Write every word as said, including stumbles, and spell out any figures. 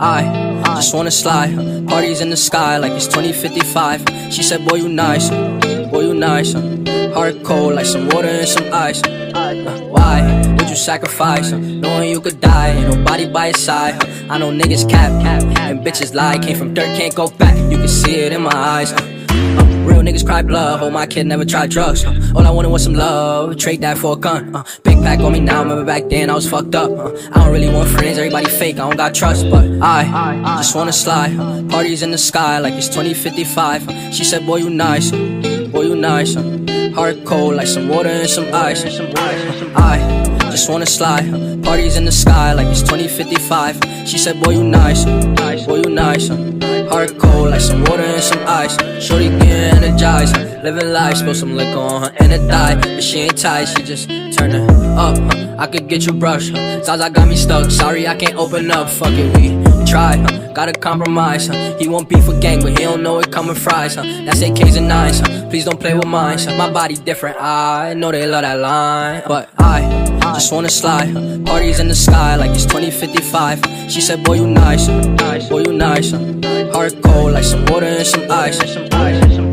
I just wanna slide, parties in the sky like it's twenty fifty-five. She said, boy, you nice, boy, you nice. Heart cold like some water and some ice. uh, Why would you sacrifice, uh, knowing you could die, ain't nobody by your side? uh, I know niggas cap, cap, and bitches lie. Came from dirt, can't go back, you can see it in my eyes. uh, uh, Real niggas cry blood, oh my kid never tried drugs. uh, All I wanted was some love, trade that for a gun. uh, Big pack on me now, remember back then I was fucked up. uh, I don't really want friends, everybody fake, I don't got trust. But I just wanna slide, uh, parties in the sky like it's twenty fifty-five. uh, She said, boy, you nice, boy, you nice. uh, Heart cold like some water and some ice. I just wanna slide, parties in the sky like it's twenty fifty-five. She said, boy, you nice, boy, you nice. Heart cold like some water and some ice. Shorty get energized, living life, spill some liquor on her and it died. But she ain't tight, she just turning up. I could get you brushed, Zaza got me stuck. Sorry I can't open up, fuck it, we try. Gotta compromise, huh? He won't beef with gang, but he don't know it coming fries, huh? That's A Ks and nines, huh? Please don't play with mine, huh? My body different, I know they love that line. But I just wanna slide, huh? Parties in the sky like it's twenty fifty-five. She said, boy, you nice, boy, you nice. huh? Heart cold like some water and some ice.